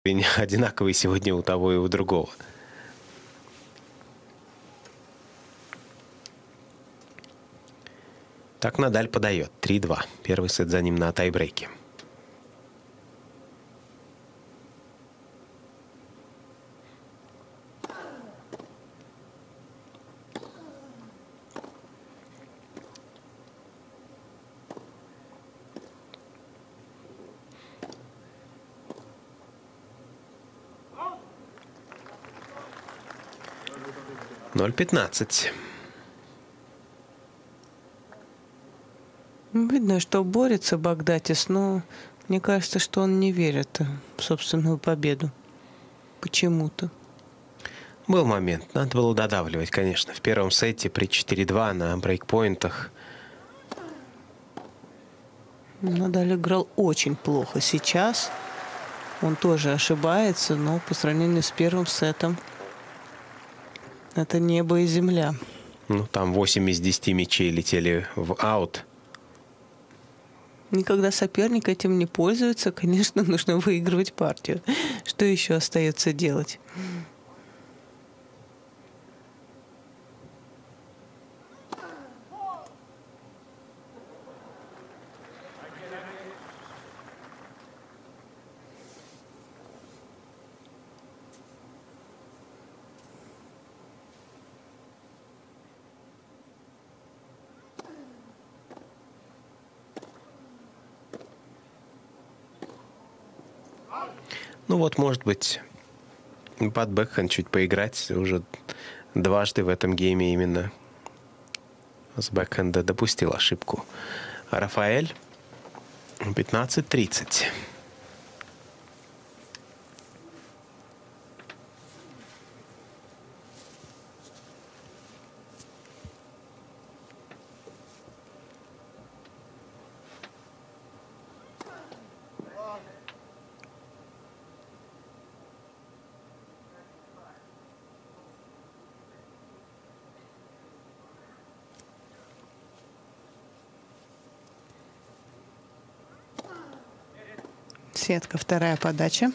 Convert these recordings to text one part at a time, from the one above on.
одинаковый сегодня у того и у другого. Так Надаль подает 3-2. Первый сет за ним на тайбрейке. Ноль 15. Видно, что борется Багдатис, но мне кажется, что он не верит в собственную победу. Почему-то. Был момент. Надо было додавливать, конечно. В первом сете при 4-2 на брейкпоинтах. Надаль играл очень плохо. Сейчас он тоже ошибается, но по сравнению с первым сетом это небо и земля. Ну, там 8 из 10 мячей летели в аут. И когда соперник этим не пользуется, конечно, нужно выигрывать партию. Что еще остается делать? Ну вот, может быть, под бэкхенд чуть поиграть. Уже дважды в этом гейме именно с бэкхенда допустил ошибку. Рафаэль 15-30. Сетка, вторая подача.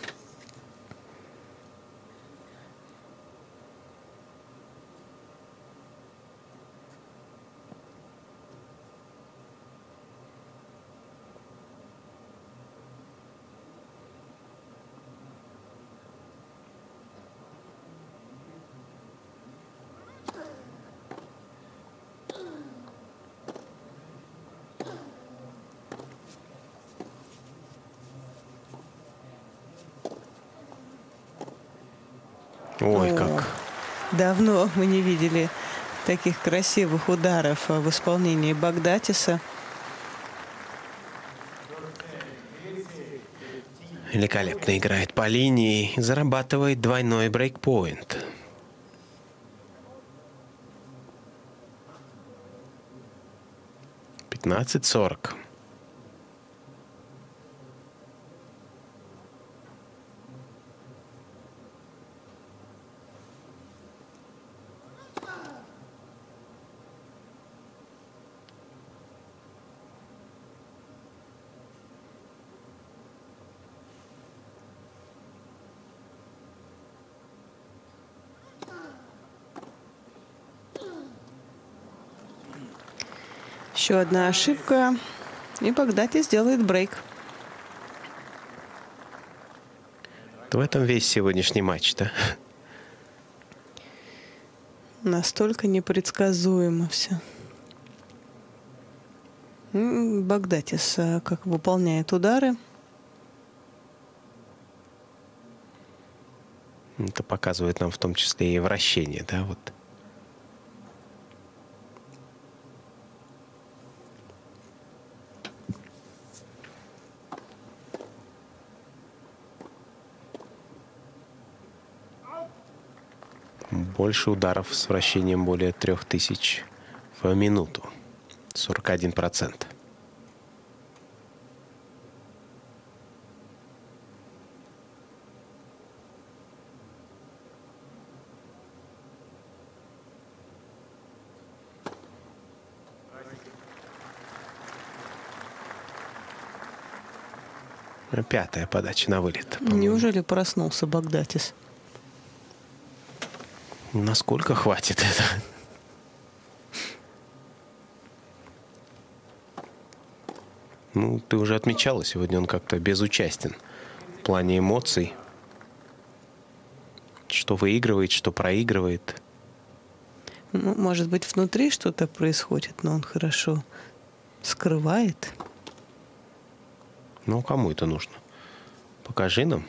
Ой, как. Давно мы не видели таких красивых ударов в исполнении Багдатиса. Великолепно играет по линии, зарабатывает двойной брейкпоинт. Пятнадцать 40. Еще одна ошибка, и Багдатис сделает брейк. В этом весь сегодняшний матч-то. Настолько непредсказуемо все. Багдатис как выполняет удары. Это показывает нам в том числе и вращение, да, вот. Больше ударов с вращением более 3000 в минуту. 41%. 5-я подача на вылет. по-моему. Неужели проснулся Багдатис? Насколько хватит это? Ну, ты уже отмечала, сегодня он как-то безучастен в плане эмоций. Что выигрывает, что проигрывает. Ну, может быть, внутри что-то происходит, но он хорошо скрывает. Ну, кому это нужно? Покажи нам.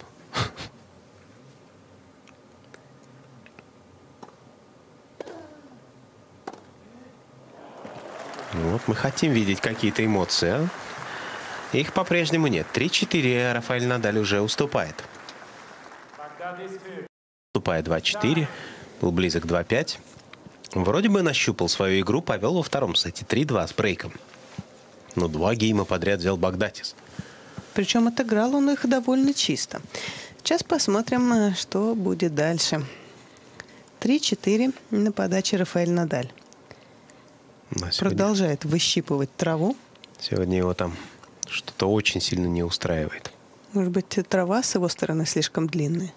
Вот, мы хотим видеть какие-то эмоции, а? Их по-прежнему нет. 3-4 Рафаэль Надаль уже уступает. Уступает 2-4. Был близок 2-5. Вроде бы нащупал свою игру, повел во втором сете. 3-2 с брейком. Но 2 гейма подряд взял Багдатис. Причем отыграл он их довольно чисто. Сейчас посмотрим, что будет дальше. 3-4 на подаче Рафаэль Надаль. Продолжает выщипывать траву. Сегодня его там что-то очень сильно не устраивает. Может быть, трава с его стороны слишком длинная?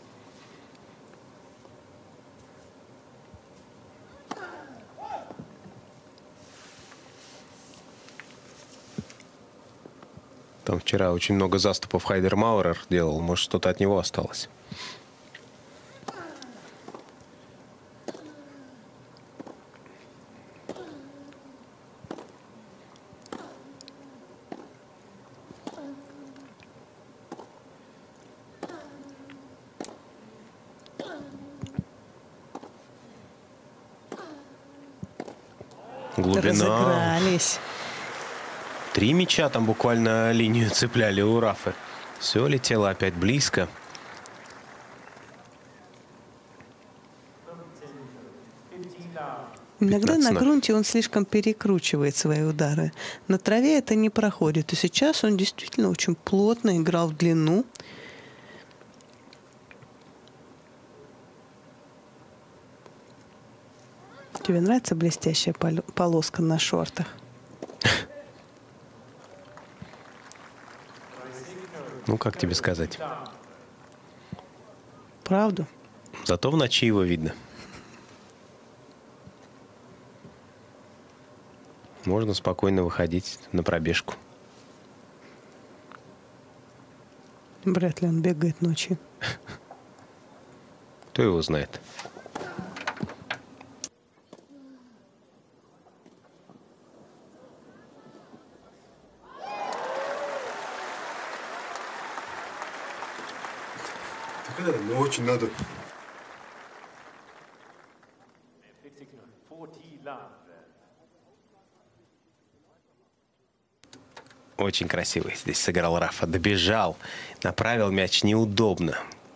Там вчера очень много заступов Хайдер Маурер делал. Может, что-то от него осталось. Глубина. Разыгрались. 3 мяча там буквально линию цепляли у Рафы. Все летело опять близко. Иногда 15 на на. грунте он слишком перекручивает свои удары. На траве это не проходит. И сейчас он действительно очень плотно играл в длину. Тебе нравится блестящая полоска на шортах? Ну, как тебе сказать? Правду? Зато в ночи его видно. Можно спокойно выходить на пробежку. Вряд ли он бегает ночью. Кто его знает? Ну, очень надо. Очень красиво здесь сыграл Рафа. Добежал, направил мяч неудобно.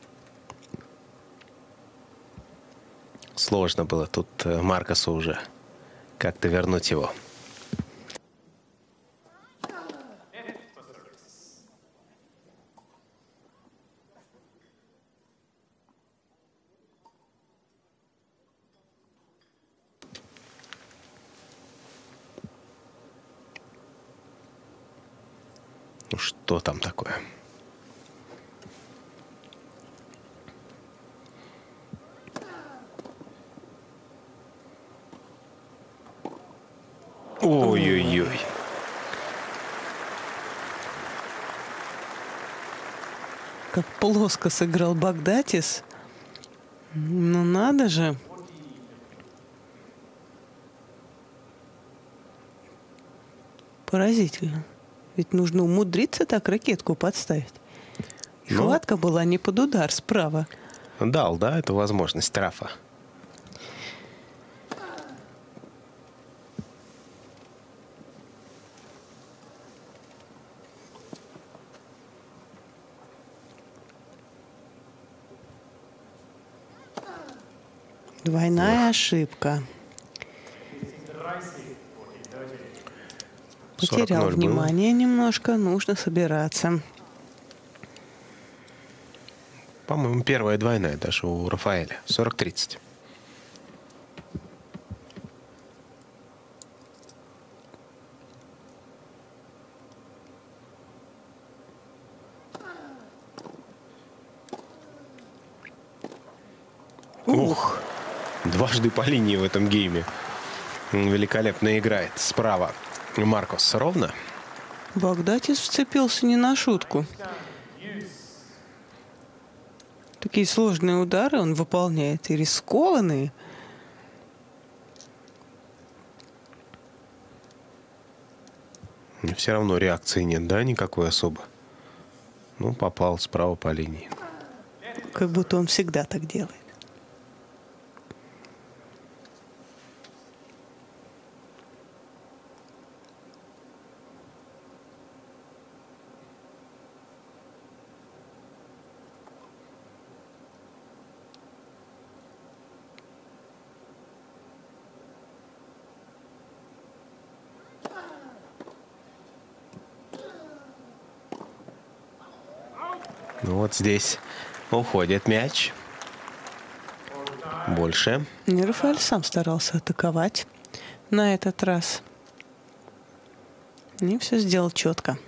Сложно было тут Маркосу уже как-то вернуть его. Ну что там такое? Ой-ой-ой. Как плоско сыграл Багдатис. Ну надо же. Поразительно. Ведь нужно умудриться так ракетку подставить. И Ну. хватка была не под удар справа. Дал, да, эту возможность Рафа. Двойная ошибка. Потерял 40-0 было. внимание немножко. Нужно собираться. По-моему, первая двойная даже у Рафаэля. 40-30. Ух! Дважды по линии в этом гейме. Великолепно играет. Справа Маркос ровно. Багдатис вцепился не на шутку. Такие сложные удары он выполняет и рискованные. Все равно реакции нет, да, никакой особо. Ну, попал справа по линии. Как будто он всегда так делает. Ну, вот здесь уходит мяч. Больше. И Рафаэль сам старался атаковать на этот раз. И все сделал четко.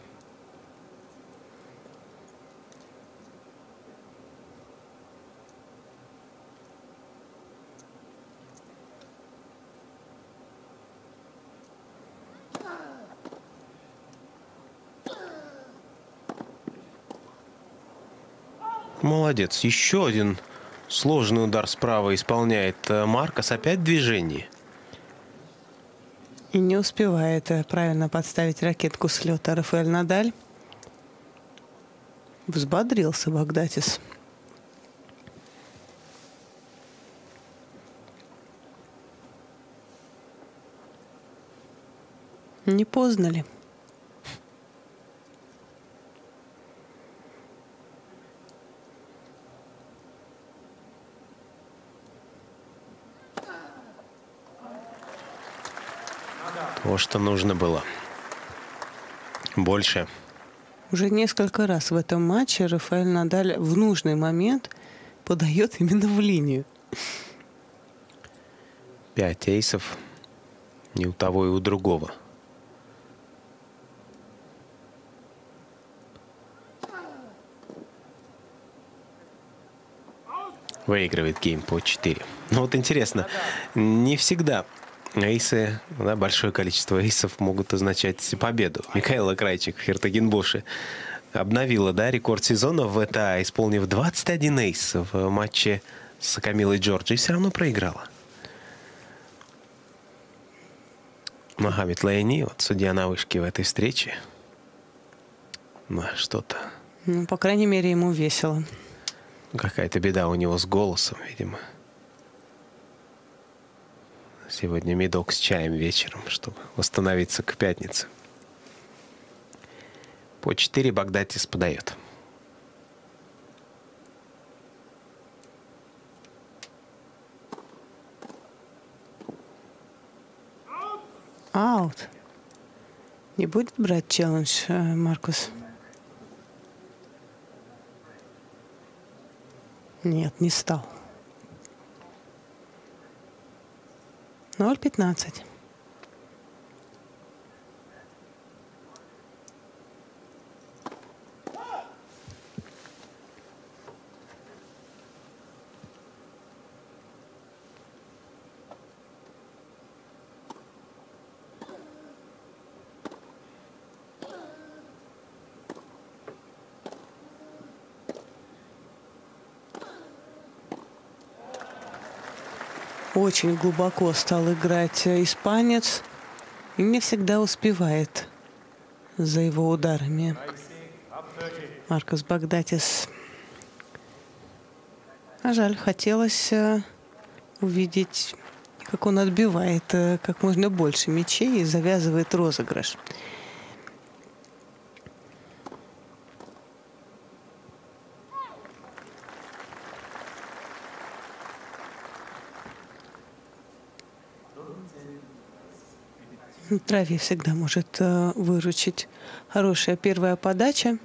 Молодец. Еще один сложный удар справа исполняет Маркос. Опять движение. И не успевает правильно подставить ракетку с лета Рафаэль Надаль. Взбодрился Багдатис. Не поздно ли? То, что нужно было. Больше. Уже несколько раз в этом матче Рафаэль Надаль в нужный момент подает именно в линию. 5 эйсов. Ни у того и у другого. Выигрывает гейм по 4. Ну вот интересно, не всегда эйсы, да, большое количество эйсов могут означать победу. Микаэла Крайчик в Хертагенбоше обновила, да, рекорд сезона в ВТА, исполнив 21 эйс в матче с Камилой Джорджи, и все равно проиграла. Магомед Лайни, вот судья на вышке в этой встрече. Ну, что-то. Ну, по крайней мере, ему весело. Какая-то беда у него с голосом, видимо. Сегодня медок с чаем вечером, чтобы восстановиться к пятнице. По 4 Багдатис подает. Аут. Не будет брать челлендж Маркус? Нет, не стал. 0-15. Очень глубоко стал играть испанец и не всегда успевает за его ударами. Маркос Багдатис. А жаль, хотелось увидеть, как он отбивает как можно больше мячей и завязывает розыгрыш. В траве всегда может выручить хорошая первая подача.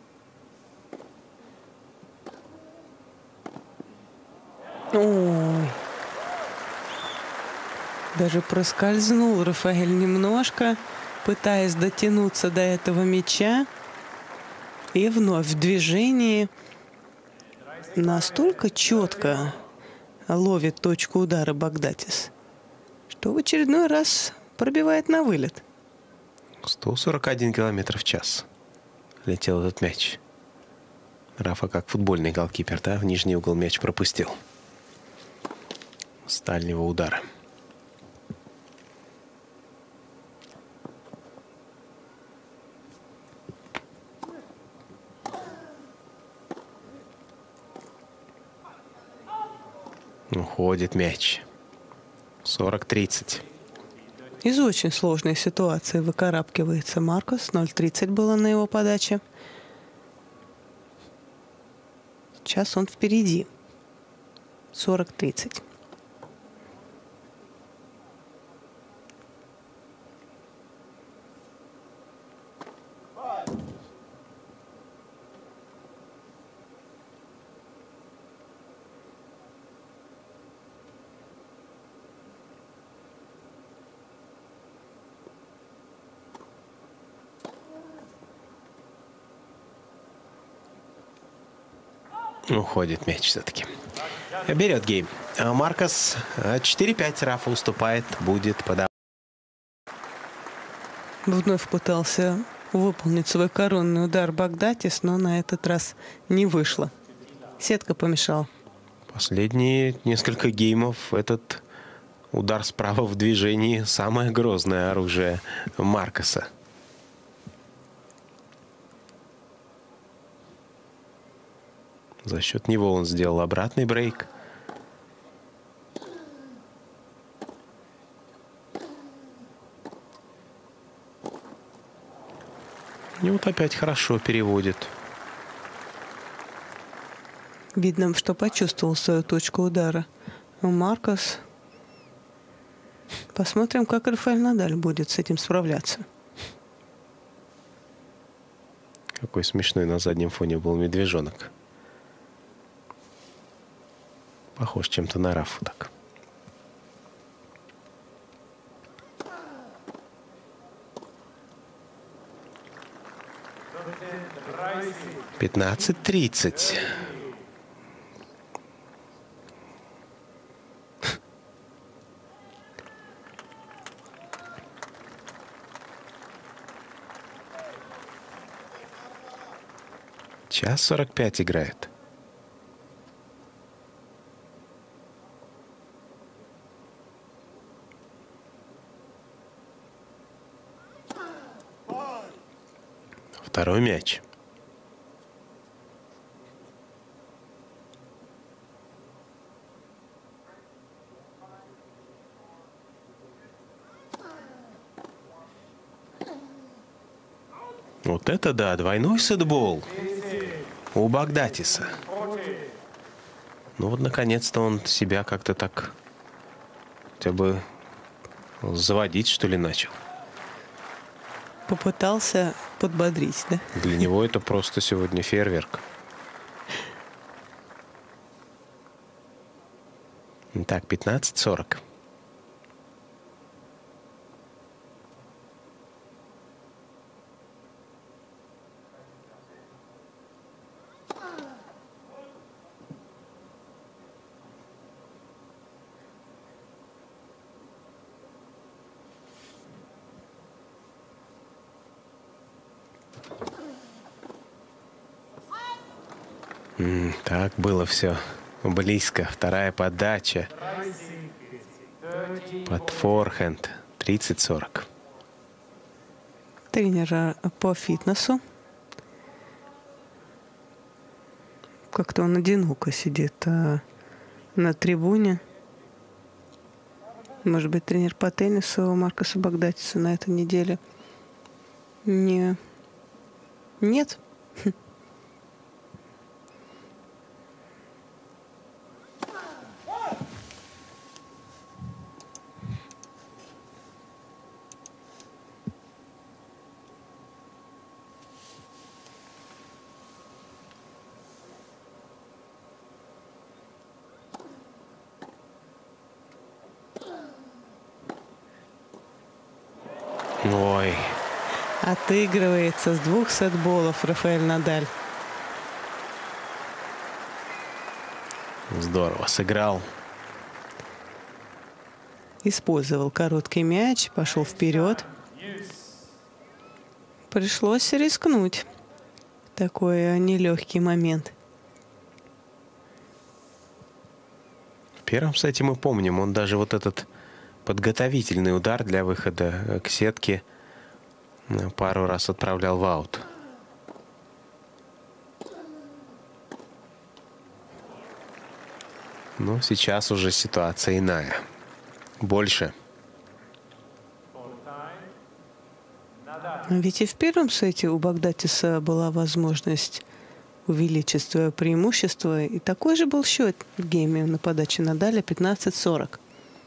Ой, Даже проскользнул Рафаэль немножко, пытаясь дотянуться до этого мяча. И вновь в движении настолько четко ловит точку удара Багдатис, что в очередной раз пробивает на вылет. 141 километр в час летел этот мяч. Рафа, как футбольный голкипер, да, в нижний угол мяч пропустил с дальнего удара. Уходит мяч. 40-30. Из очень сложной ситуации выкарабкивается Маркос. 0:30 было на его подаче. Сейчас он впереди. 40-30. Уходит мяч все-таки. Берет гейм. Маркос 4-5. Рафа уступает. Будет подавать. Вновь пытался выполнить свой коронный удар Багдатис, но на этот раз не вышло. Сетка помешала. Последние несколько геймов этот удар справа в движении самое грозное оружие Маркоса. За счет него он сделал обратный брейк. И вот опять хорошо переводит. Видно, что почувствовал свою точку удара. Маркос. Посмотрим, как Рафаэль Надаль будет с этим справляться. Какой смешной на заднем фоне был медвежонок. Похож чем-то на Рафу так. «15:30». Час 45 играет. Второй мяч. Вот это да, двойной сетбол у Багдатиса. Ну вот, наконец-то он себя как-то так хотя бы заводить, что ли, начал. Попытался подбодрить, да? Для него это просто сегодня фейерверк. Так, 15:40. Так было все близко. Вторая подача под форхенд. 30-40. Тренер по фитнесу. Как-то он одиноко сидит на трибуне. Может быть, тренер по теннису Маркоса Багдатиса на этой неделе? Нет. Ой, Отыгрывается с 2 сетболов Рафаэль Надаль. здорово сыграл. Использовал короткий мяч, пошел вперед. Пришлось рискнуть. Такой нелегкий момент. В первом сете мы помним, он даже вот этот подготовительный удар для выхода к сетке пару раз отправлял в аут. Но сейчас уже ситуация иная. Больше. Ведь и в первом сете у Багдатиса была возможность увеличить свое преимущество. И такой же был счет в гейме на подаче Надаля 15-40.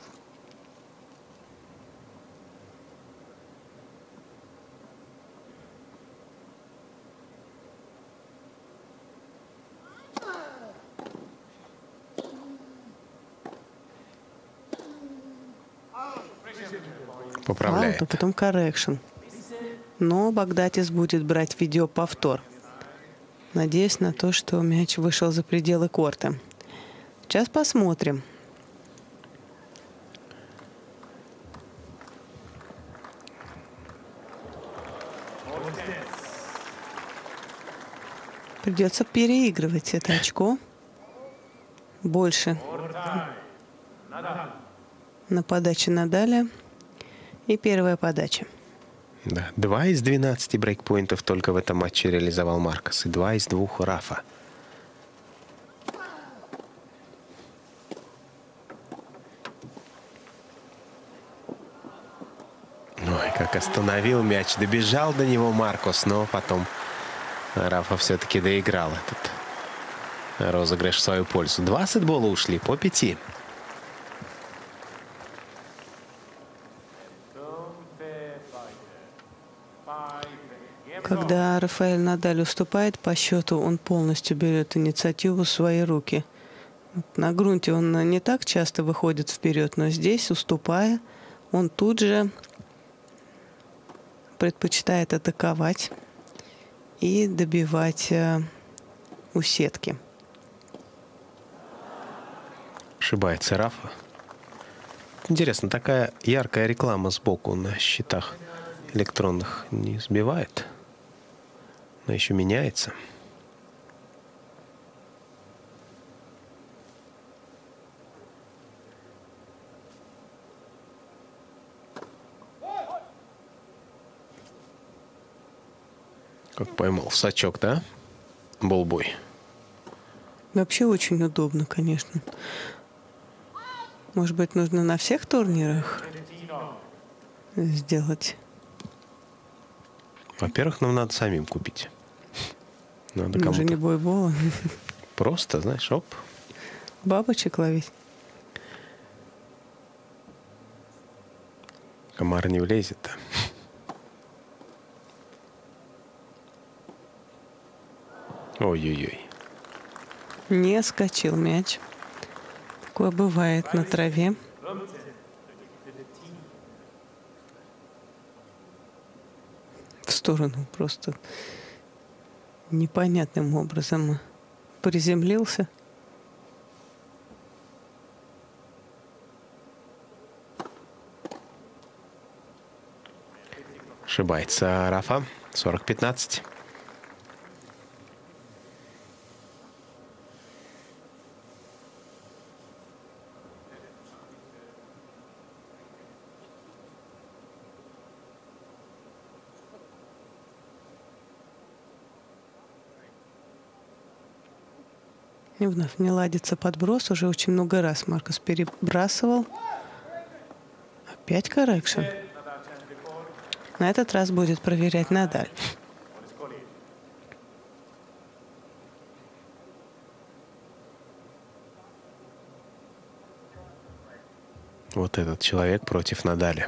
Поправляет. А потом коррекшн. Но Багдатис будет брать видеоповтор. Надеюсь на то, что мяч вышел за пределы корта. Сейчас посмотрим. Придется переигрывать это очко. Больше на подаче Надаля. И первая подача. Да. 2 из 12 брейкпоинтов только в этом матче реализовал Маркос. И 2 из 2 Рафа. Ой, как остановил мяч. Добежал до него Маркос, но потом Рафа все-таки доиграл этот розыгрыш в свою пользу. 2 сетбола ушли по 5. Когда Рафаэль Надаль уступает по счету, он полностью берет инициативу в свои руки. На грунте он не так часто выходит вперед, но здесь, уступая, он тут же предпочитает атаковать и добивать у сетки. Ошибается Рафа. Интересно, такая яркая реклама сбоку на счетах электронных не сбивает? Она еще меняется. Как поймал в сачок, да? Болбой. Вообще очень удобно, конечно. Может быть, нужно на всех турнирах сделать? Во-первых, нам надо самим купить. Надо Уже кому-то не бойбола. просто, знаешь, оп. Бабочек ловить. Комар не влезет. Ой-ой-ой. Не скочил мяч. Такое бывает на траве. В сторону просто непонятным образом приземлился. Ошибается Рафа. 40-15. И вновь не ладится подброс. Уже очень много раз Маркос перебрасывал. Опять коррекшн. На этот раз будет проверять Надаль. Вот этот человек против Надаля.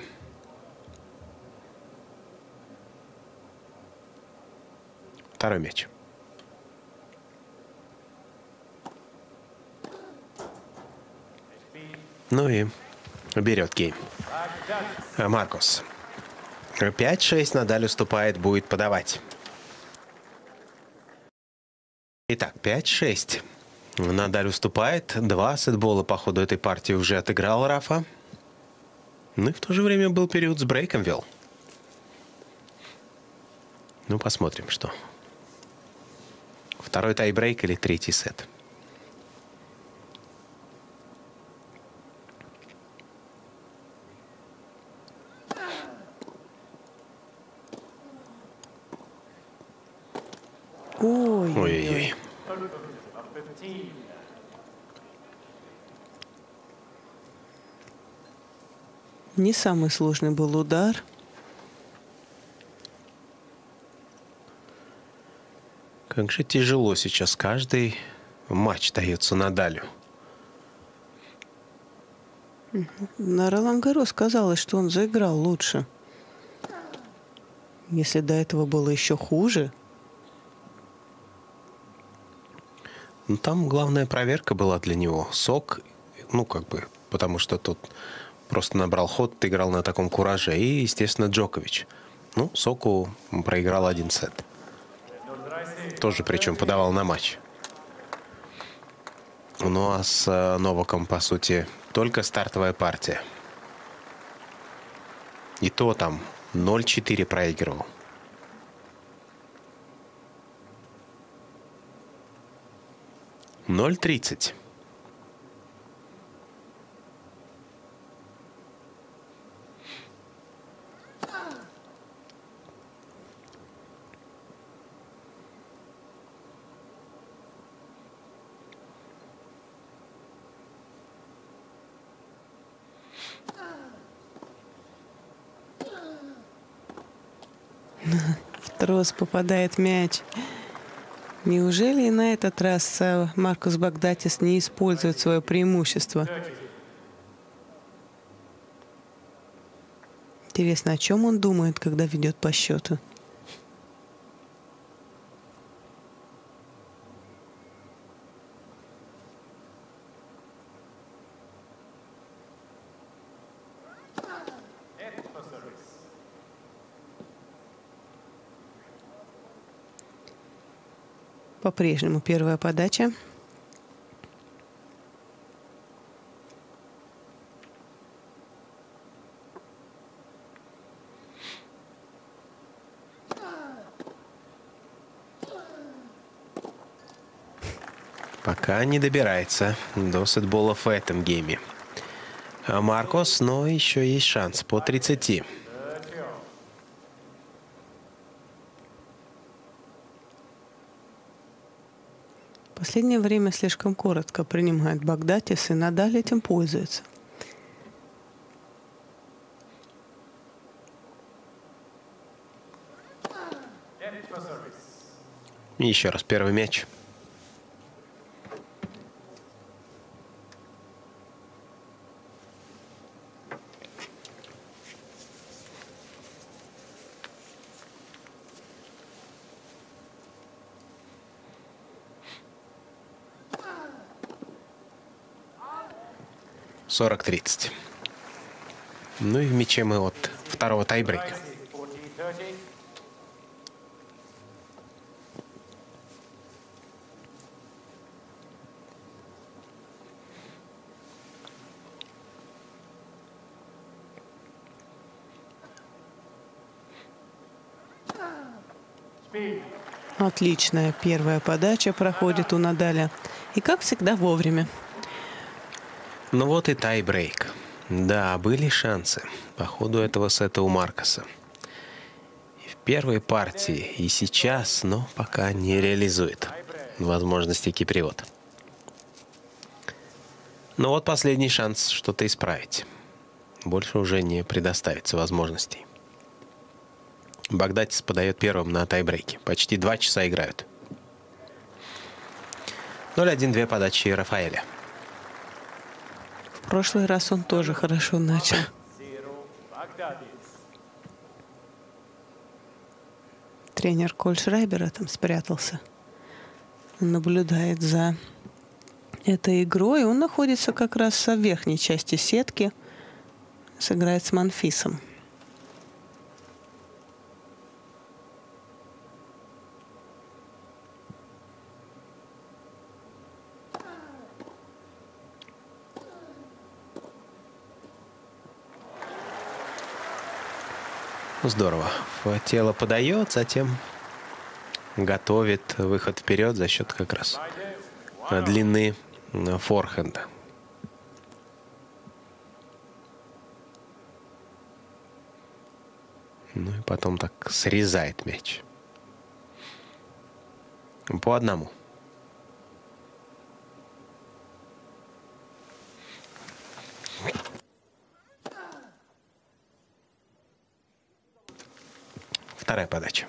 Второй мяч. Ну и берет гейм. Маркос. 5-6, Надаль уступает, будет подавать. Итак, 5-6. Надаль уступает. 2 сетбола по ходу этой партии уже отыграл Рафа. Ну и в то же время был период с брейком вел. Ну, посмотрим, что. Второй тайбрейк или третий сет. Ой-ой-ой. Не самый сложный был удар. Как же тяжело сейчас. Каждый матч дается Надалю. На Ролан-Гаррос казалось, что он заиграл лучше. Если до этого было еще хуже. Ну, там главная проверка была для него. Сок, ну, как бы, потому что тот просто набрал ход, играл на таком кураже. И, естественно, Джокович. Ну, Соку проиграл 1 сет. Тоже, причем, подавал на матч. Ну, а с Новаком, по сути, только стартовая партия. И то там 0-4 проигрывал. $0.30. В трос попадает мяч. Неужели и на этот раз Маркус Багдатис не использует свое преимущество? Интересно, о чем он думает, когда ведет по счету? По-прежнему первая подача. Пока не добирается до сетболов в этом гейме. А Маркос, но еще есть шанс по 30. В последнее время слишком коротко принимает Багдатис, и Надаль этим пользуется. И еще раз первый мяч. $40-30. Ну и в мяче мы от второго тайбрейка. Отличная первая подача проходит у Надаля. И, как всегда, вовремя. Ну вот и тайбрейк. Да, были шансы по ходу этого сета у Маркоса. И в первой партии, и сейчас, но пока не реализует возможности кипривода. Но вот последний шанс что-то исправить. Больше уже не предоставится возможностей. Багдатис подает первым на тайбрейке. Почти 2 часа играют. 0-1, 2 подачи Рафаэля. В прошлый раз он тоже хорошо начал. Тренер Коль Шрайбера там спрятался. Он наблюдает за этой игрой. Он находится как раз в верхней части сетки. Сыграет с Монфисом. Здорово. Тело подает, затем готовит выход вперед за счет как раз длины форхенда. Ну и потом так срезает мяч. По одному. Вторая подача.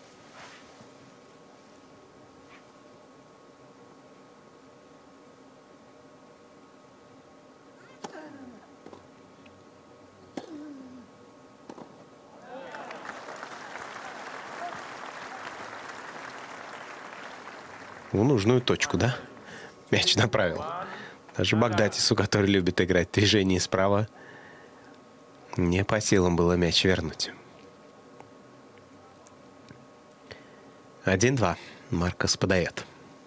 В нужную точку, да? Мяч направил. Даже Багдатису, который любит играть в движении справа, не по силам было мяч вернуть. 1-2. Маркос подает.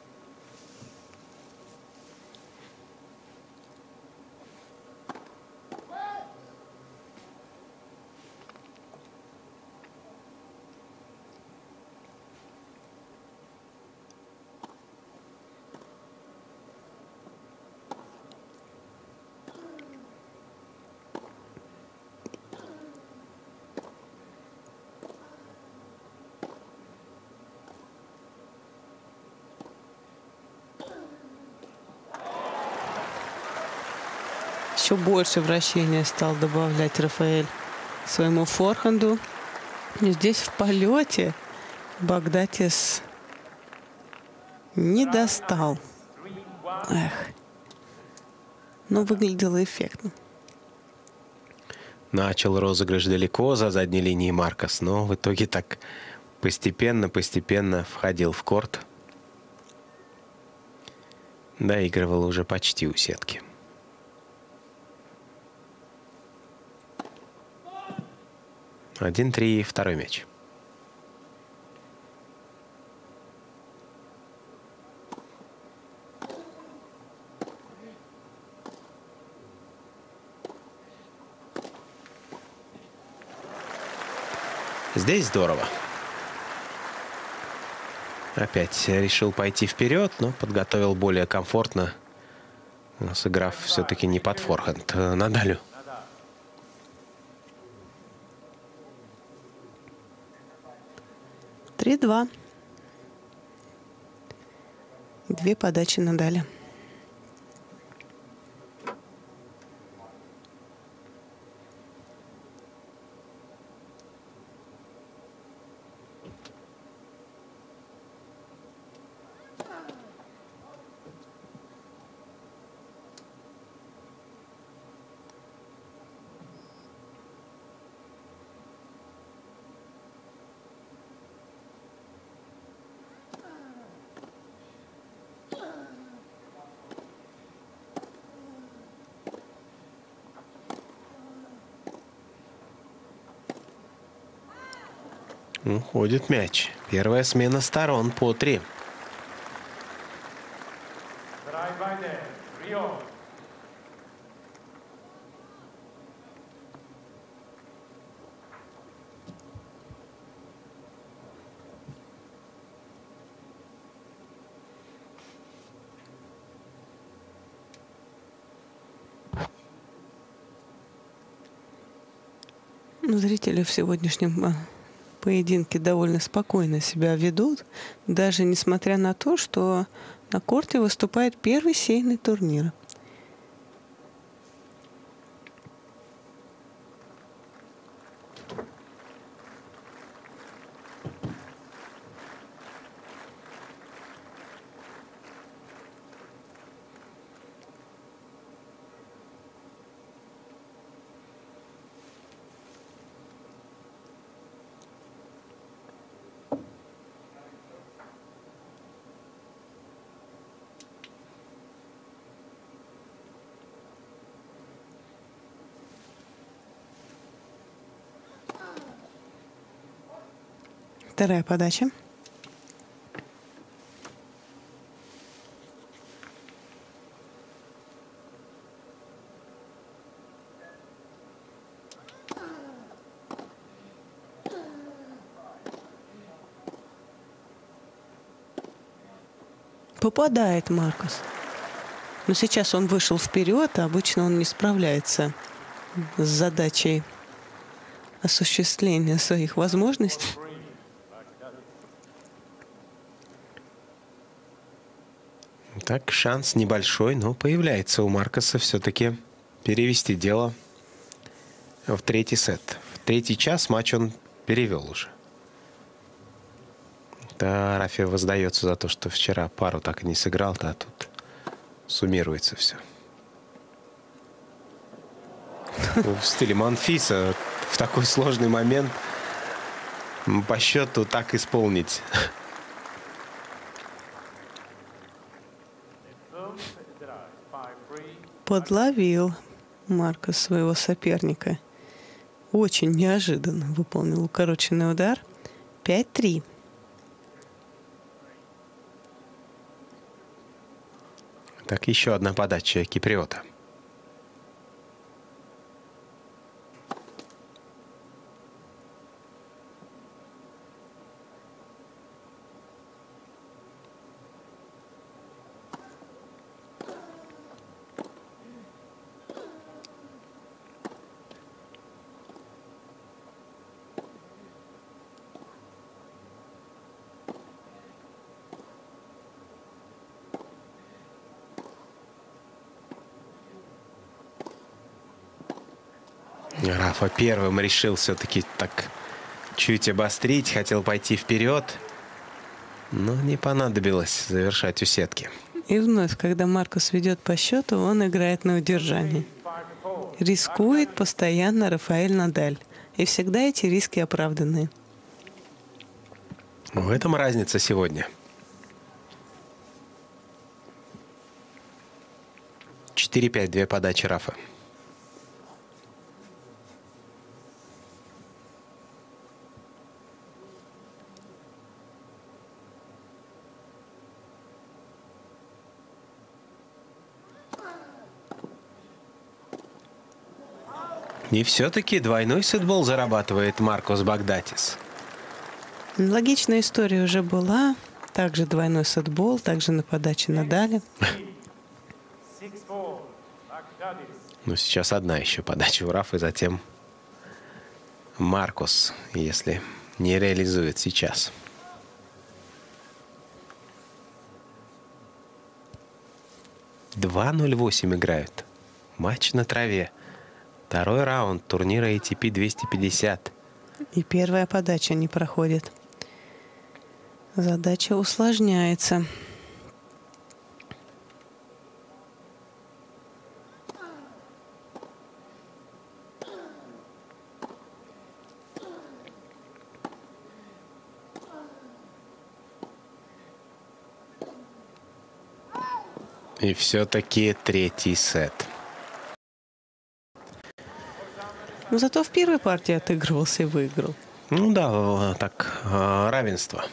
Еще больше вращения стал добавлять Рафаэль своему форхенду. И здесь в полете Багдатис не достал. Эх. Но выглядело эффектно. Начал розыгрыш далеко за задней линией Маркос, но в итоге так постепенно входил в корт. Доигрывал уже почти у сетки. Один-три, второй мяч. Здесь здорово. Опять решил пойти вперед, но подготовил более комфортно, сыграв все-таки не под форхенд Надалю. Три-два. Две подачи Надаля. Уходит мяч. Первая смена сторон по 3. Зрители в сегодняшнем поединке довольно спокойно себя ведут, даже несмотря на то, что на корте выступает первый сейный турнира. Вторая подача. Попадает Маркус. Но сейчас он вышел вперед, а обычно он не справляется с задачей осуществления своих возможностей. Так, шанс небольшой, но появляется у Маркуса все-таки перевести дело в третий сет. В третий час матч он перевел уже. Да, Рафи воздается за то, что вчера пару так и не сыграл, а тут суммируется все. В стиле Монфиса в такой сложный момент по счету так исполнить. Подловил Маркус своего соперника. Очень неожиданно выполнил укороченный удар. 5-3. Так, еще одна подача киприота. Рафа первым решил все-таки так чуть обострить, хотел пойти вперед, но не понадобилось завершать у сетки. И вновь, когда Маркус ведет по счету, он играет на удержании. Рискует постоянно Рафаэль Надаль. И всегда эти риски оправданы. В этом разница сегодня. 4-5, две подачи Рафа. И все-таки двойной сетбол зарабатывает Маркос Багдатис. Логичная история уже была. Также двойной сетбол, также на подаче Надаля. Но сейчас одна еще подача у Рафа, и затем Маркос, если не реализует сейчас. «2:08» играют. Матч на траве. Второй раунд турнира ATP 250. И первая подача не проходит. Задача усложняется. И все-таки третий сет. Но зато в первой партии отыгрывался и выиграл. Ну да, так, равенство.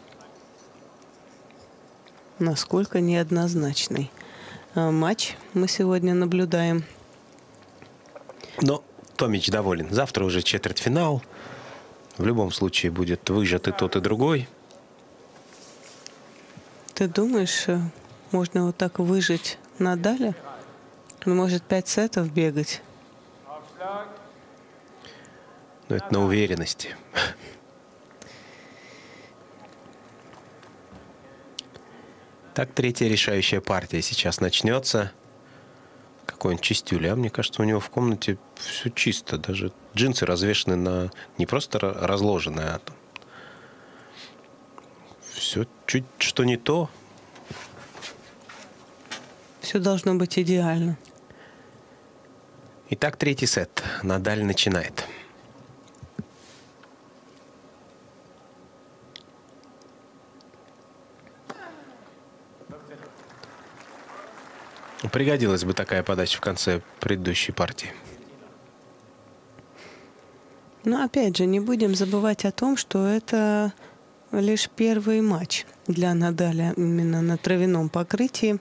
Насколько неоднозначный матч мы сегодня наблюдаем. Но Томич доволен. Завтра уже четвертьфинал. В любом случае будет выжат и тот, и другой. Ты думаешь, можно вот так выжить Надаля? Он может 5 сетов бегать. Но это на уверенности. Так, третья решающая партия сейчас начнется. Какой он чистюля. Мне кажется, у него в комнате все чисто. Даже джинсы развешаны на... Не просто разложены, а... Все чуть что не то. Все должно быть идеально. Итак, третий сет. Надаль начинает. Пригодилась бы такая подача в конце предыдущей партии. Но опять же, не будем забывать о том, что это лишь первый матч для Надаля именно на травяном покрытии.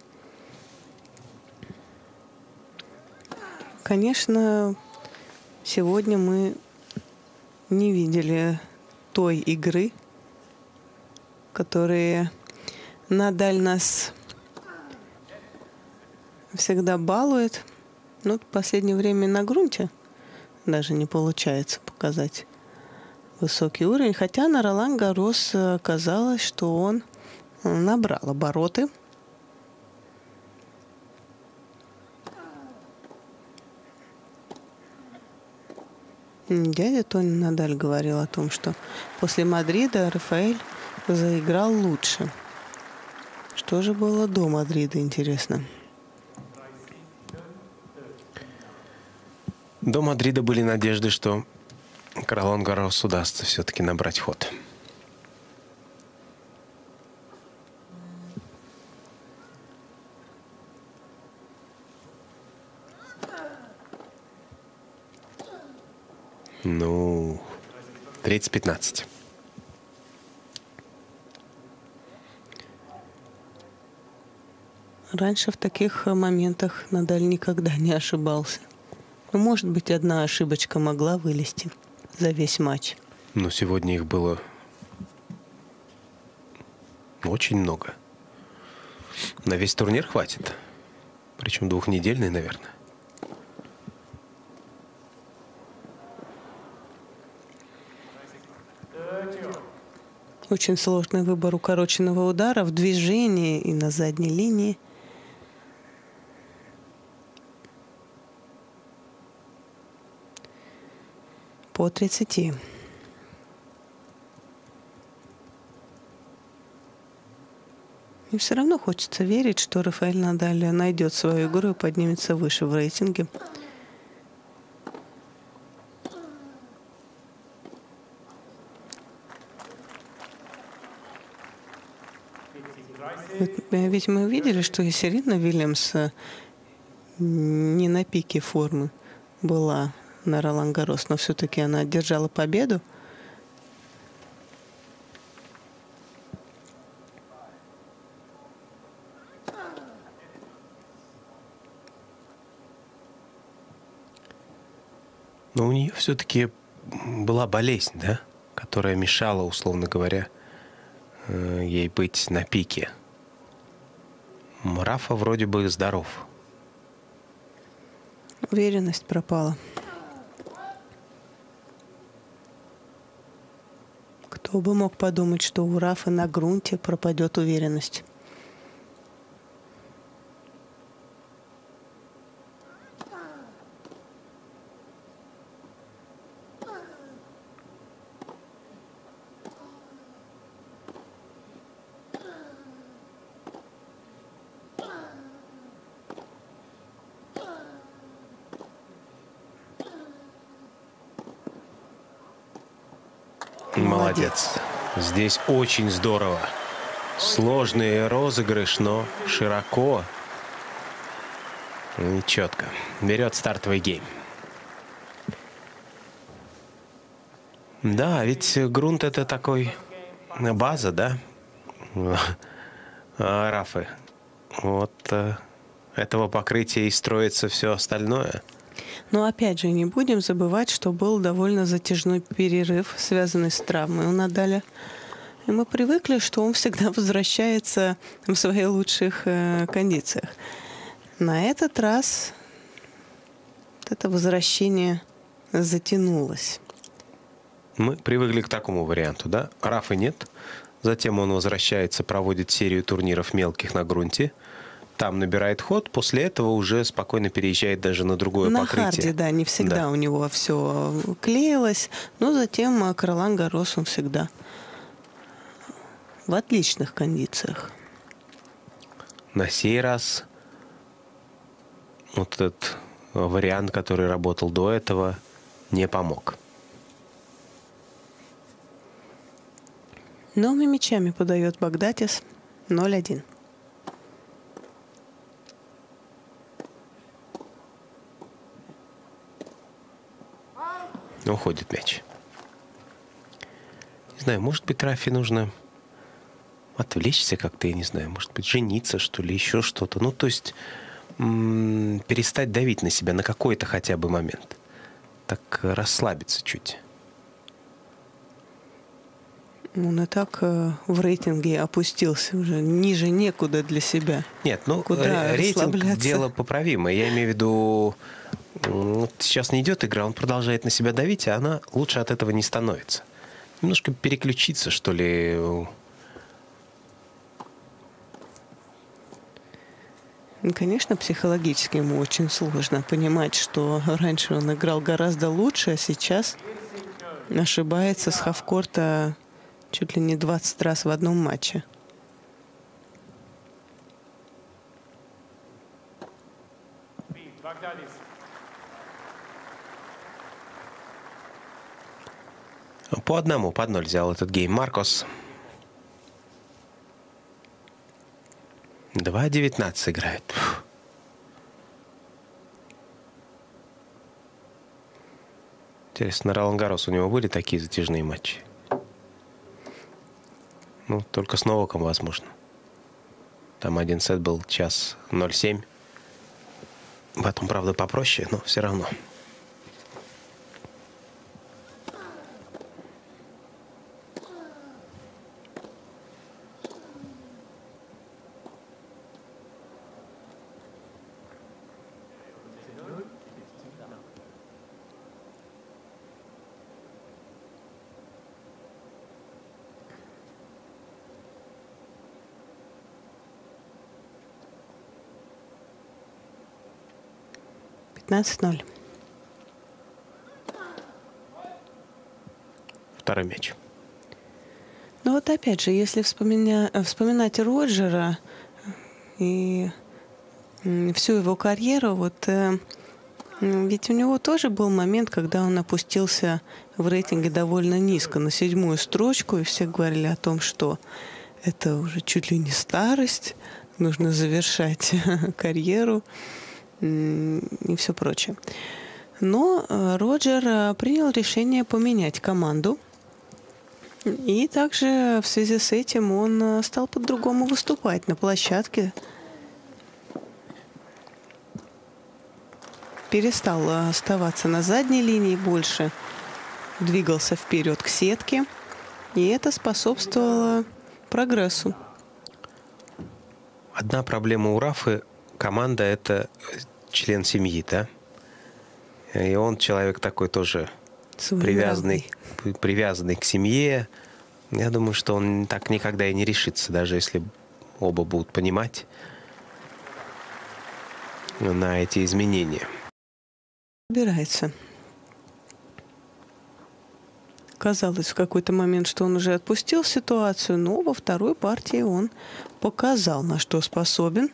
Конечно, сегодня мы не видели той игры, которой Надаль нас всегда балует. Но в последнее время на грунте даже не получается показать высокий уровень. Хотя на Ролан-Гаррос казалось, что он набрал обороты. Дядя Тони Надаль говорил о том, что после Мадрида Рафаэль заиграл лучше. Что же было до Мадрида, интересно? До Мадрида были надежды, что Ролан-Гаррос удастся все-таки набрать ход. Ну, 30-15. Раньше в таких моментах Надаль никогда не ошибался. Ну, может быть, одна ошибочка могла вылезти за весь матч. Но сегодня их было очень много. На весь турнир хватит. Причем двухнедельный, наверное. Очень сложный выбор укороченного удара в движении и на задней линии. По 30. И все равно хочется верить, что Рафаэль Надаль найдет свою игру и поднимется выше в рейтинге. Ведь мы увидели, что и Серена Вильямс не на пике формы была на Ролан-Гаррос, но все-таки она одержала победу. Но у нее все-таки была болезнь, да, которая мешала, условно говоря, ей быть на пике. Рафа вроде бы здоров. Уверенность пропала. Кто бы мог подумать, что у Рафы на грунте пропадет уверенность. Молодец. Здесь очень здорово. Сложный розыгрыш, но широко и четко. Берет стартовый гейм. Да, ведь грунт — это такой база, да? Рафы. Вот этого покрытия и строится все остальное. Но опять же, не будем забывать, что был довольно затяжной перерыв, связанный с травмой у Надаля. И мы привыкли, что он всегда возвращается в своих лучших кондициях. На этот раз это возвращение затянулось. Мы привыкли к такому варианту, да? Рафы нет. Затем он возвращается, проводит серию турниров мелких на грунте. Там набирает ход, после этого уже спокойно переезжает даже на другое покрытие. На харде, да, не всегда у него все клеилось, но затем к Ролан-Гаррос он всегда в отличных кондициях. На сей раз вот этот вариант, который работал до этого, не помог. Новыми мячами подает Багдатис 0-1. Уходит мяч. Не знаю, может быть, Рафе нужно отвлечься как-то, я не знаю, может быть, жениться, что ли, еще что-то. Ну, то есть перестать давить на себя на какой-то хотя бы момент. Так расслабиться чуть. Он и так в рейтинге опустился уже. Ниже некуда для себя. Нет, ну, Куда рейтинг расслабляться? дело поправимое. Я имею в виду, сейчас не идет игра, он продолжает на себя давить, а она лучше от этого не становится. Немножко переключиться, что ли. Ну, конечно, психологически ему очень сложно понимать, что раньше он играл гораздо лучше, а сейчас ошибается с хавкорта чуть ли не 20 раз в одном матче. По одному, под ноль взял этот гейм Маркос. 2:19 играет. Интересно, на Ролан-Гаррос у него были такие затяжные матчи? Ну, только с Новаком, возможно. Там один сет был 1:07. В этом, правда, попроще, но все равно. «15-0». Второй мяч. Ну вот опять же, если вспоминать Роджера и всю его карьеру, ведь у него тоже был момент, когда он опустился в рейтинге довольно низко, на 7-ю строчку, и все говорили о том, что это уже чуть ли не старость, нужно завершать карьеру и все прочее. Но Роджер принял решение поменять команду, и также в связи с этим он стал по-другому выступать на площадке. Перестал оставаться на задней линии, больше двигался вперед к сетке, и это способствовало прогрессу. Одна проблема у Рафы — команда — это член семьи, да? И он человек такой тоже привязанный к семье. Я думаю, что он так никогда и не решится, даже если оба будут понимать на эти изменения. Собирается. Казалось в какой-то момент, что он уже отпустил ситуацию, но во второй партии он показал, на что способен.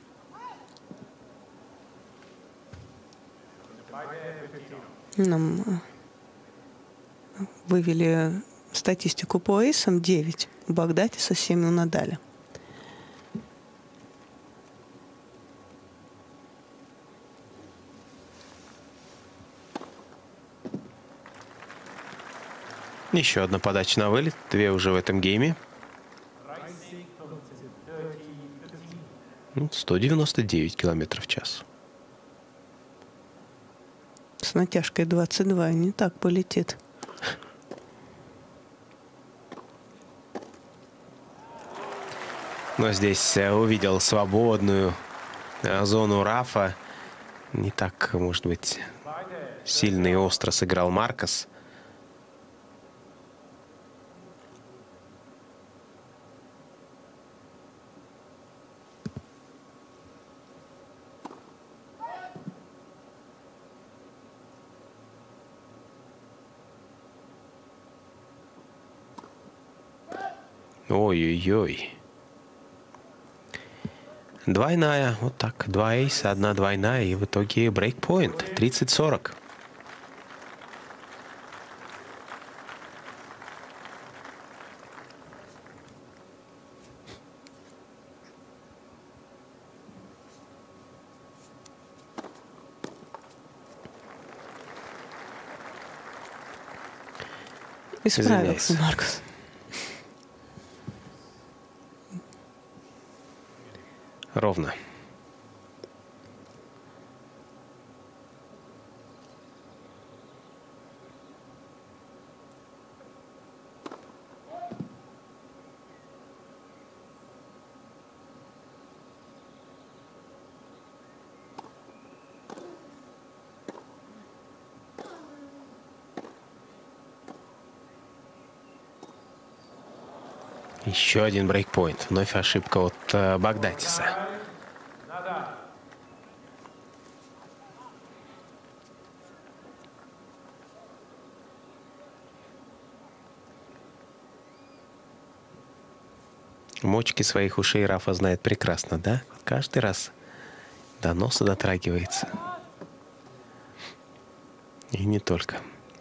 Нам вывели статистику по эйсам: 9 у Багдатиса, 7 у Надаля. Еще одна подача на вылет. 2 уже в этом гейме. 199 километров в час. С натяжкой 22 не так полетит. Но здесь увидел свободную зону Рафа. Не так, может быть, сильно и остро сыграл Маркос. Ой-ой-ой. Двойная. Вот так. 2 эйса, 1 двойная. И в итоге брейкпоинт. 30-40. Исправился Маркос. Ровно. Еще один брейкпоинт. Вновь ошибка от Багдатиса. Мочки своих ушей Рафа знает прекрасно, да? Каждый раз до носа дотрагивается. И не только.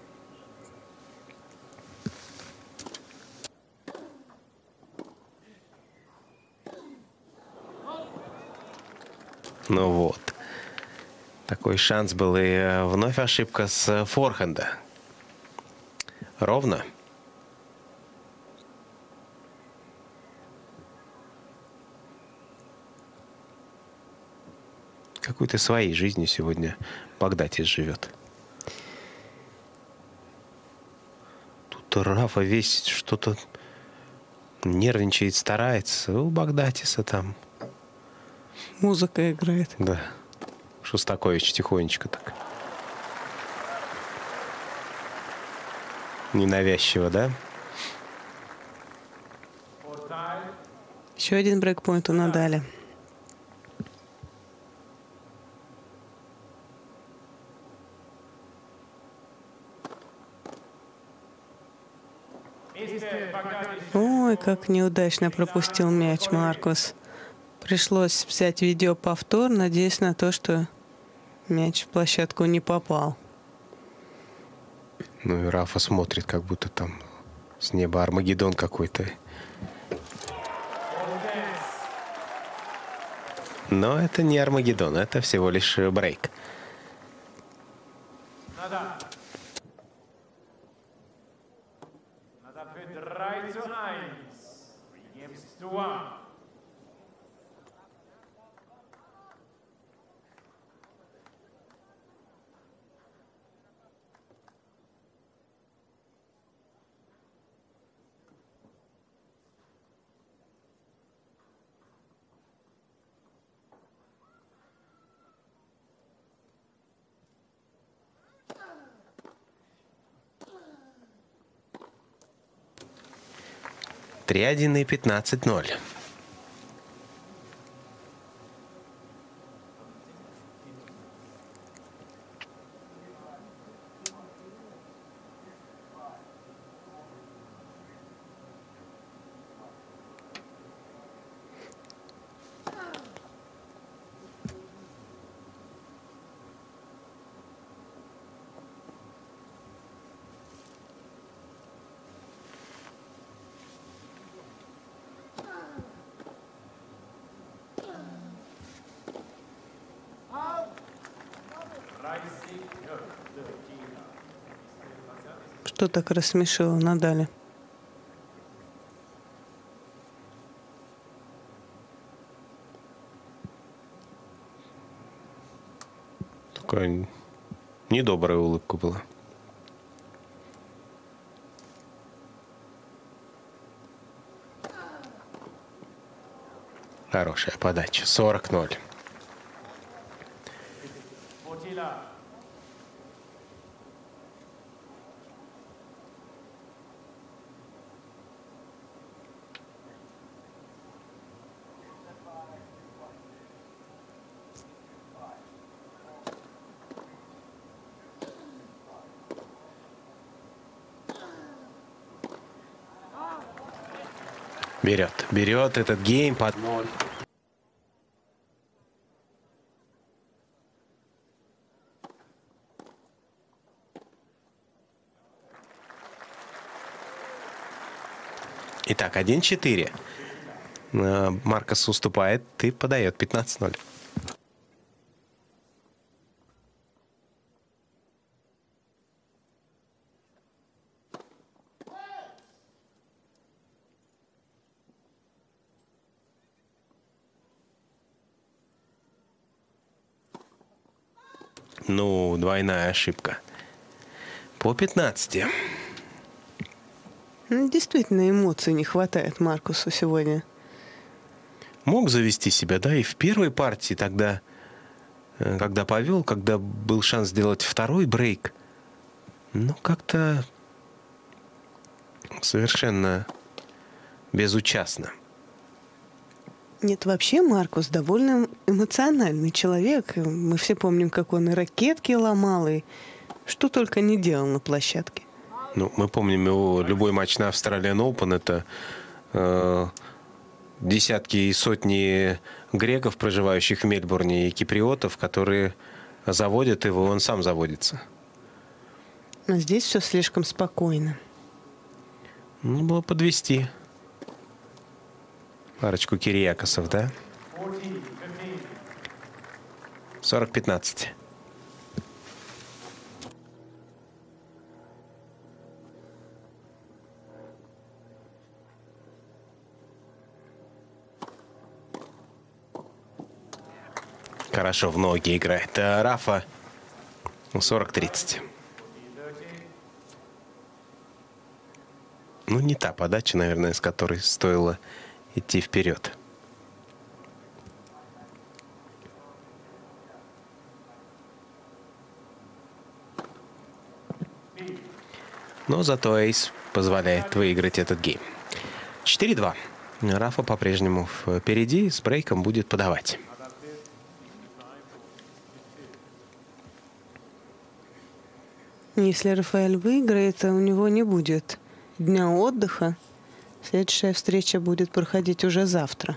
Ну вот. Такой шанс был, и вновь ошибка с форхенда. Ровно. Какой-то своей жизнью сегодня Багдатис живет. Тут Рафа весь что-то нервничает, старается. У Багдатиса там. Музыка играет. Да. Шостакович тихонечко так. Ненавязчиво, да? Еще один брейкпоинт у Надаля. Ой, как неудачно пропустил мяч Маркус. Пришлось взять видеоповтор, надеясь на то, что мяч в площадку не попал. Ну и Рафа смотрит, как будто там с неба Армагеддон какой-то. Но это не Армагеддон, это всего лишь брейк. Три 1 и 15-0. Что так рассмешило Надаля? Такая недобрая улыбка была. Хорошая подача. 40-0. Берет этот гейм под 0. Итак, 1-4. Маркос уступает и подает 15-0. Ну, двойная ошибка. По 15. Действительно, эмоций не хватает Маркусу сегодня. Мог завести себя, да, и в первой партии тогда, когда повел, когда был шанс сделать второй брейк. Ну, как-то совершенно безучастно. Нет, вообще Маркус довольно эмоциональный человек. Мы все помним, как он и ракетки ломал, и что только не делал на площадке. Ну, мы помним его любой матч на Australian Open. Это десятки и сотни греков, проживающих в Мельбурне, и киприотов, которые заводят его, он сам заводится. А здесь все слишком спокойно. Ну, было подвести парочку кириакосов, да? 40-15. Хорошо в ноги играет. А Рафа 40-30. Ну, не та подача, наверное, с которой стоило идти вперед. Но зато эйс позволяет выиграть этот гейм. 4-2. Рафа по-прежнему впереди, с брейком будет подавать. Если Рафаэль выиграет, у него не будет дня отдыха. Следующая встреча будет проходить уже завтра.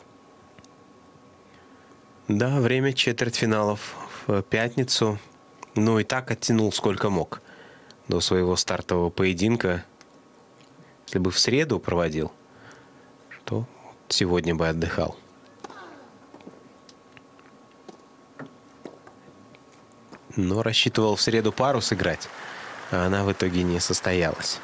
Да, время четвертьфиналов в пятницу. Ну и так оттянул сколько мог до своего стартового поединка. Если бы в среду проводил, то сегодня бы отдыхал. Но рассчитывал в среду пару сыграть, а она в итоге не состоялась.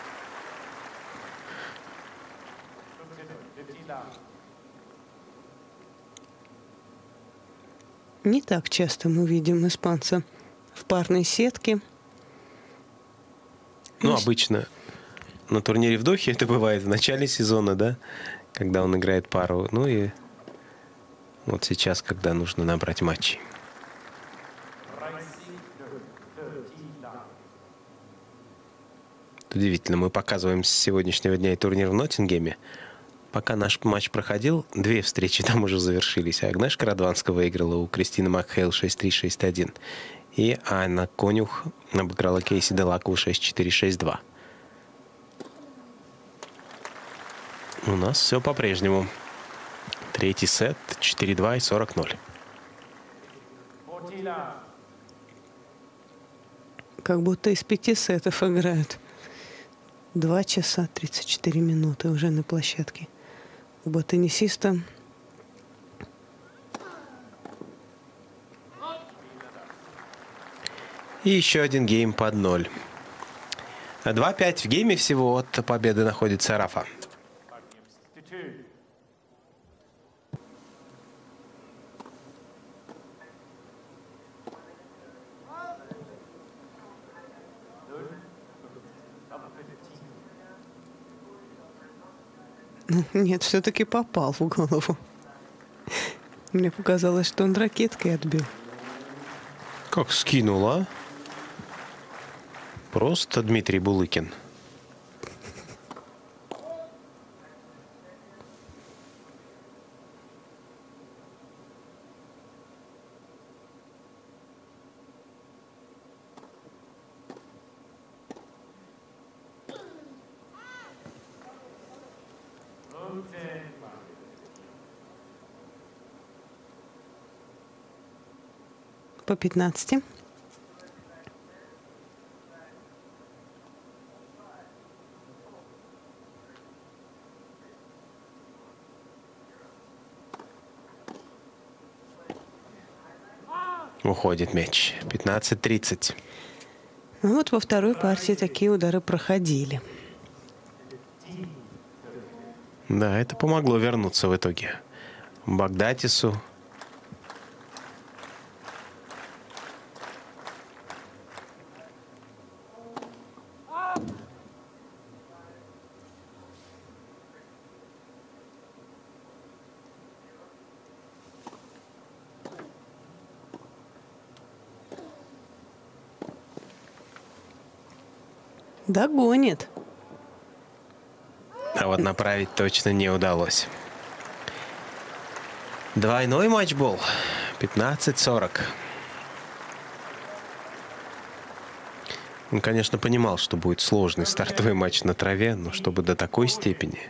Не так часто мы видим испанца в парной сетке. Ну, обычно на турнире в Дохе это бывает в начале сезона, да, когда он играет пару. Ну и вот сейчас, когда нужно набрать матчей. Удивительно, мы показываем с сегодняшнего дня и турнир в Ноттингеме. Пока наш матч проходил, 2 встречи там уже завершились. Агнешка Радванска выиграла у Кристины Макхейл 6-3, 6-1. И Анна Конюх обыграла Кейси Делакову 6-4, 6-2. У нас все по-прежнему. Третий сет, 4-2 и 40-0. Как будто из 5 сетов играют. 2 часа 34 минуты уже на площадке. Оба теннисиста. И еще один гейм под 0. 2-5 в гейме всего от победы находится Рафа. Нет, все-таки попал в голову. Мне показалось, что он ракеткой отбил. Как скинул, а? Просто Дмитрий Булыкин. По 15. Уходит мяч. 15-30. Ну вот во второй партии такие удары проходили. Да, это помогло вернуться в итоге Багдатису. Догонит. А вот направить точно не удалось. Двойной матчбол. 15-40. Он, конечно, понимал, что будет сложный стартовый матч на траве, но чтобы до такой степени.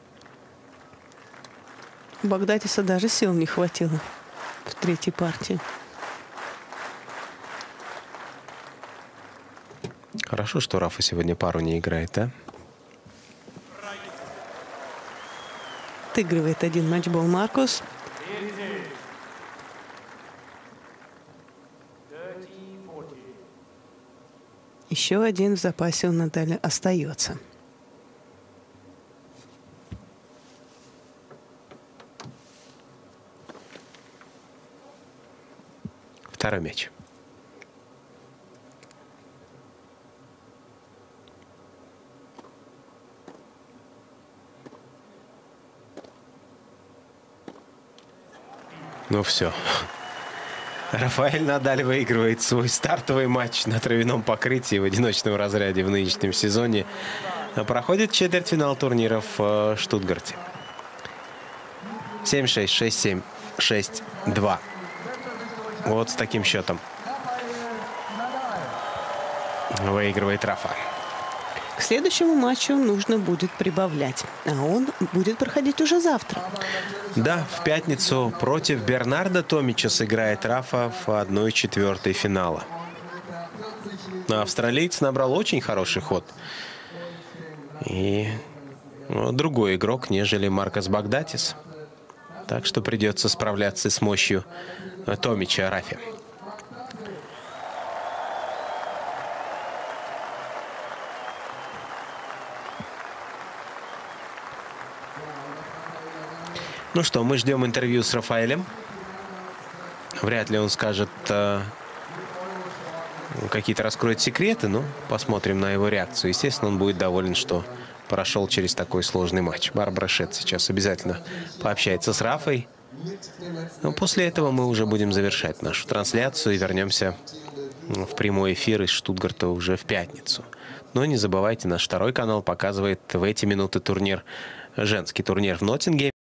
У Багдатиса даже сил не хватило в третьей партии. Хорошо, что Рафа сегодня пару не играет, да? Отыгрывает один матчбол Маркус. Еще один в запасе у Надали остается. Второй мяч. Ну все. Рафаэль Надаль выигрывает свой стартовый матч на травяном покрытии в одиночном разряде в нынешнем сезоне. Проходит четвертьфинал турнира в Штутгарте. 7-6, 6-7, 6-2. Вот с таким счетом выигрывает Рафа. К следующему матчу нужно будет прибавлять, а он будет проходить уже завтра. Да, в пятницу против Бернарда Томича сыграет Рафа в 1/4 финала. Австралиец набрал очень хороший ход. И другой игрок, нежели Маркос Багдатис. Так что придется справляться с мощью Томича Рафе. Ну что, мы ждем интервью с Рафаэлем. Вряд ли он скажет, какие-то раскроет секреты, но посмотрим на его реакцию. Естественно, он будет доволен, что прошел через такой сложный матч. Барбара Шет сейчас обязательно пообщается с Рафой. Но после этого мы уже будем завершать нашу трансляцию и вернемся в прямой эфир из Штутгарта уже в пятницу. Но не забывайте, наш второй канал показывает в эти минуты турнир, женский турнир в Ноттингеме.